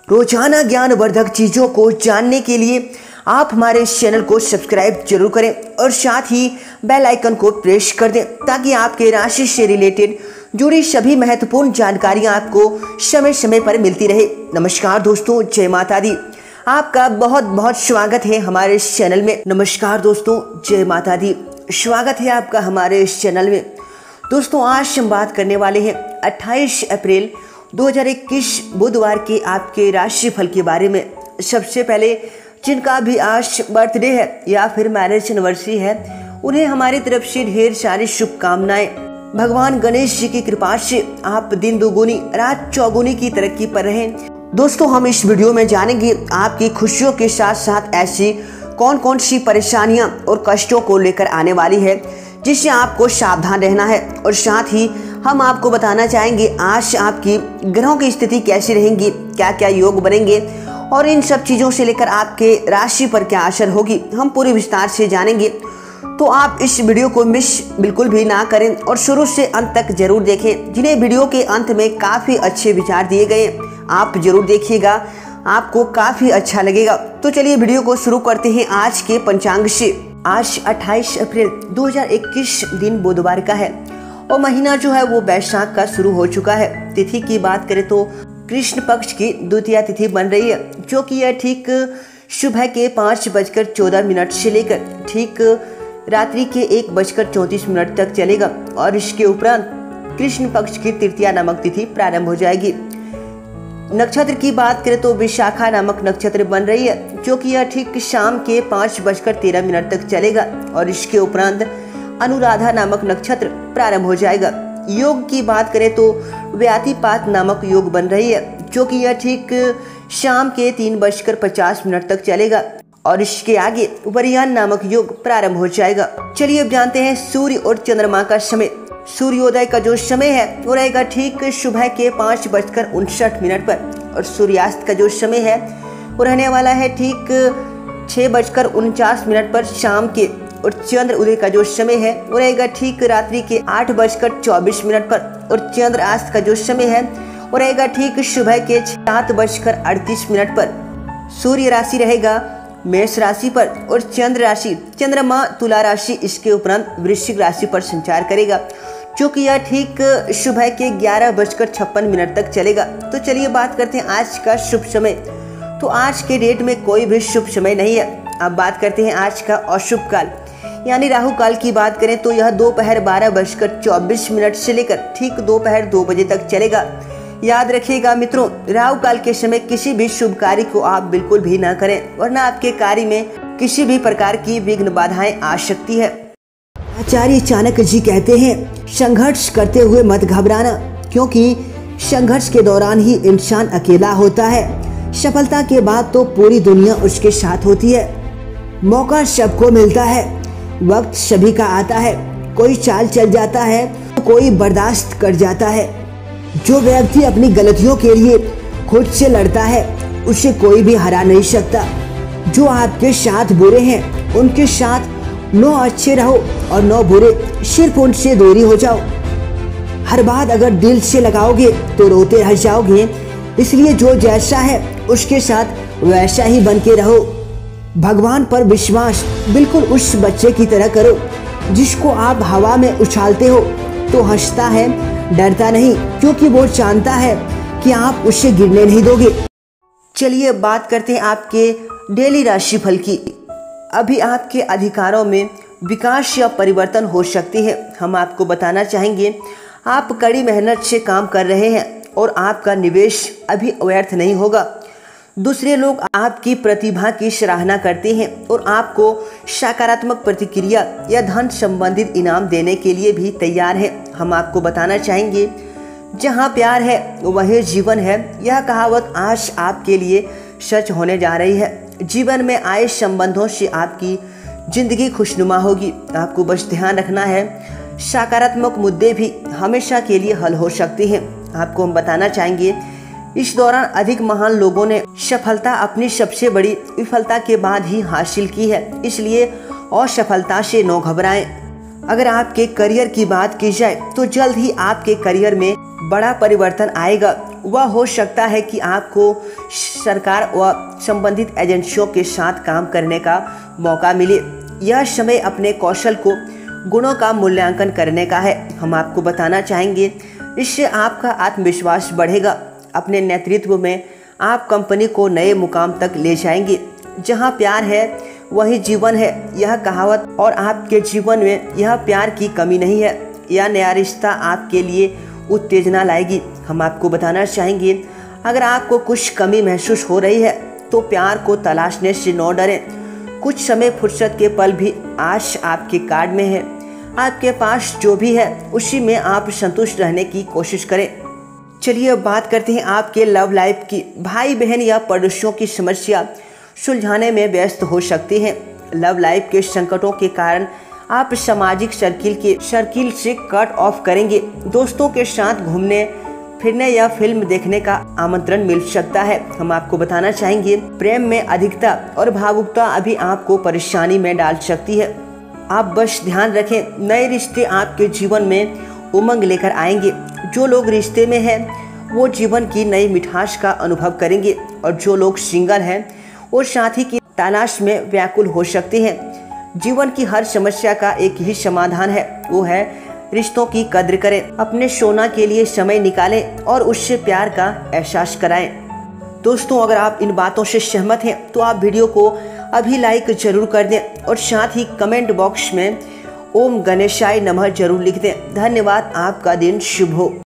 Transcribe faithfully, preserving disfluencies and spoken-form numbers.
रोजाना ज्ञानवर्धक चीजों को जानने के लिए आप हमारे इस चैनल को सब्सक्राइब जरूर करें और साथ ही बेल आइकन को प्रेस कर दें ताकि आपके राशि से रिलेटेड जुड़ी सभी महत्वपूर्ण जानकारियां आपको समय समय पर मिलती रहे। नमस्कार दोस्तों, जय माता दी। आपका बहुत बहुत स्वागत है हमारे इस चैनल में। नमस्कार दोस्तों, जय माता दी। स्वागत है आपका हमारे इस चैनल में। दोस्तों, आज हम बात करने वाले हैं अट्ठाईस अप्रैल दो हज़ार इक्कीस बुधवार के आपके राशिफल के बारे में। सबसे पहले जिनका भी आज बर्थडे है या फिर मैरिज एनिवर्सरी है, उन्हें हमारी तरफ से ढेर सारी शुभकामनाएं। भगवान गणेश जी की कृपा से आप दिन दुगुनी रात चौगुनी की तरक्की पर रहें। दोस्तों, हम इस वीडियो में जानेंगे आपकी खुशियों के साथ साथ ऐसी कौन कौन सी परेशानियां और कष्टों को लेकर आने वाली है जिससे आपको सावधान रहना है। और साथ ही हम आपको बताना चाहेंगे आज आपकी ग्रहों की स्थिति कैसी रहेंगी, क्या क्या योग बनेंगे और इन सब चीज़ों से लेकर आपके राशि पर क्या असर होगी, हम पूरी विस्तार से जानेंगे। तो आप इस वीडियो को मिस बिल्कुल भी ना करें और शुरू से अंत तक जरूर देखें। जिन्हें वीडियो के अंत में काफ़ी अच्छे विचार दिए गए, आप जरूर देखिएगा, आपको काफ़ी अच्छा लगेगा। तो चलिए वीडियो को शुरू करते हैं आज के पंचांग से। आज अट्ठाईस अप्रैल दो हज़ार इक्कीस दिन बुधवार का है और महीना जो है वो वैशाख का शुरू हो चुका है। तिथि की बात करें तो कृष्ण पक्ष की द्वितीय तिथि बन रही है, जो कि यह ठीक सुबह के पाँच बजकर चौदह मिनट से लेकर ठीक रात्रि के एक बजकर चौंतीस मिनट तक चलेगा और इसके उपरांत कृष्ण पक्ष की तृतीया नामक तिथि प्रारंभ हो जाएगी। नक्षत्र की बात करें तो विशाखा नामक नक्षत्र बन रही है, जो कि यह ठीक शाम के पाँच बजकर तेरह मिनट तक चलेगा और इसके उपरांत अनुराधा नामक नक्षत्र प्रारंभ हो जाएगा। योग की बात करें तो व्यातिपात नामक योग बन रही है, जो कि यह ठीक शाम के तीन बजकर पचास मिनट तक चलेगा और इसके आगे वरियान नामक योग प्रारंभ हो जाएगा। चलिए अब जानते हैं सूर्य और चंद्रमा का समय। सूर्योदय का जो समय है वो रहेगा ठीक सुबह के पाँच बजकर उनसठ मिनट पर और सूर्यास्त का जो समय है वो रहने वाला है ठीक छः बजकर उनचास मिनट पर शाम के। और चंद्र उदय का जो समय है वो रहेगा ठीक रात्रि के आठ बजकर चौबीस मिनट पर और चंद्र अस्त का जो समय है वो रहेगा ठीक सुबह के सात बजकर अड़तीस मिनट पर। सूर्य राशि रहेगा मेष राशि पर और चंद्र राशि चंद्रमा तुला राशि इसके उपरांत वृश्चिक राशि पर संचार करेगा, जो कि यह ठीक सुबह के ग्यारह बजकर छप्पन मिनट तक चलेगा। तो चलिए बात करते हैं आज का शुभ समय। तो आज के डेट में कोई भी शुभ समय नहीं है। अब बात करते हैं आज का अशुभ काल यानी राहु काल की बात करें तो यह दोपहर बारह बजकर चौबीस मिनट से लेकर ठीक दोपहर दो बजे तक चलेगा। याद रखिएगा मित्रों, राहु काल के समय किसी भी शुभ कार्य को आप बिल्कुल भी ना करें, वरना आपके कार्य में किसी भी प्रकार की विघ्न बाधाएं आ सकती है। आचार्य चाणक्य जी कहते हैं, संघर्ष करते हुए मत घबराना, क्योंकि संघर्ष के दौरान ही इंसान अकेला होता है। सफलता के बाद तो पूरी दुनिया उसके साथ होती है। मौका सबको मिलता है, वक्त सभी का आता है। कोई चाल चल जाता है तो कोई बर्दाश्त कर जाता है। जो व्यक्ति अपनी गलतियों के लिए खुद से लड़ता है उसे कोई भी हरा नहीं सकता। जो आपके साथ बुरे हैं उनके साथ नौ अच्छे रहो और नौ बुरे, सिर्फ उनसे दूरी हो जाओ। हर बात अगर दिल से लगाओगे तो रोते रह जाओगे, इसलिए जो जैसा है उसके साथ वैसा ही बन के रहो। भगवान पर विश्वास बिल्कुल उस बच्चे की तरह करो जिसको आप हवा में उछालते हो तो हंसता है, डरता नहीं, क्योंकि वो जानता है कि आप उसे गिरने नहीं दोगे। चलिए बात करते हैं आपके डेली राशिफल की। अभी आपके अधिकारों में विकास या परिवर्तन हो सकते हैं। हम आपको बताना चाहेंगे आप कड़ी मेहनत से काम कर रहे हैं और आपका निवेश अभी व्यर्थ नहीं होगा। दूसरे लोग आपकी प्रतिभा की सराहना करते हैं और आपको सकारात्मक प्रतिक्रिया या धन संबंधित इनाम देने के लिए भी तैयार हैं। हम आपको बताना चाहेंगे जहां प्यार है वहीं जीवन है, यह कहावत आज आपके लिए सच होने जा रही है। जीवन में आए संबंधों से आपकी जिंदगी खुशनुमा होगी। आपको बस ध्यान रखना है, सकारात्मक मुद्दे भी हमेशा के लिए हल हो सकते हैं। आपको हम बताना चाहेंगे इस दौरान अधिक महान लोगों ने सफलता अपनी सबसे बड़ी विफलता के बाद ही हासिल की है, इसलिए असफलता से न घबराएं। अगर आपके करियर की बात की जाए तो जल्द ही आपके करियर में बड़ा परिवर्तन आएगा वह हो सकता है कि आपको सरकार व संबंधित एजेंसियों के साथ काम करने का मौका मिले। यह समय अपने कौशल को गुणों का मूल्यांकन करने का है। हम आपको बताना चाहेंगे, इससे आपका आत्मविश्वास बढ़ेगा। अपने नेतृत्व में आप कंपनी को नए मुकाम तक ले जाएंगे। जहां प्यार है वही जीवन है, यह कहावत, और आपके जीवन में यह प्यार की कमी नहीं है। यह नया रिश्ता आपके लिए उत्तेजना लाएगी। हम आपको बताना चाहेंगे, अगर आपको कुछ कमी महसूस हो रही है तो प्यार को तलाशने से न डरें। कुछ समय फुर्सत के पल भी आज आपके कार्ड में है। आपके पास जो भी है उसी में आप संतुष्ट रहने की कोशिश करें। चलिए अब बात करते हैं आपके लव लाइफ की। भाई बहन या पड़ोसियों की समस्या सुलझाने में व्यस्त हो सकते हैं। लव लाइफ के संकटों के कारण आप सामाजिक सर्किल के सर्किल से कट ऑफ करेंगे। दोस्तों के साथ घूमने फिरने या फिल्म देखने का आमंत्रण मिल सकता है। हम आपको बताना चाहेंगे, प्रेम में अधिकता और भावुकता अभी आपको परेशानी में डाल सकती है। आप बस ध्यान रखें, नए रिश्ते आपके जीवन में उमंग लेकर आएंगे। जो लोग रिश्ते में हैं वो जीवन की नई मिठास का अनुभव करेंगे, और जो लोग सिंगल हैं वो साथी की तलाश में व्याकुल हो सकते हैं। जीवन की हर समस्या का एक ही समाधान है, वो है रिश्तों की कद्र करें। अपने सोना के लिए समय निकालें और उससे प्यार का एहसास कराएं। दोस्तों, अगर आप इन बातों से सहमत हैं तो आप वीडियो को अभी लाइक जरूर कर दें और साथ ही कमेंट बॉक्स में ओम गणेशाय नमः जरूर लिख दें। धन्यवाद। आपका दिन शुभ हो।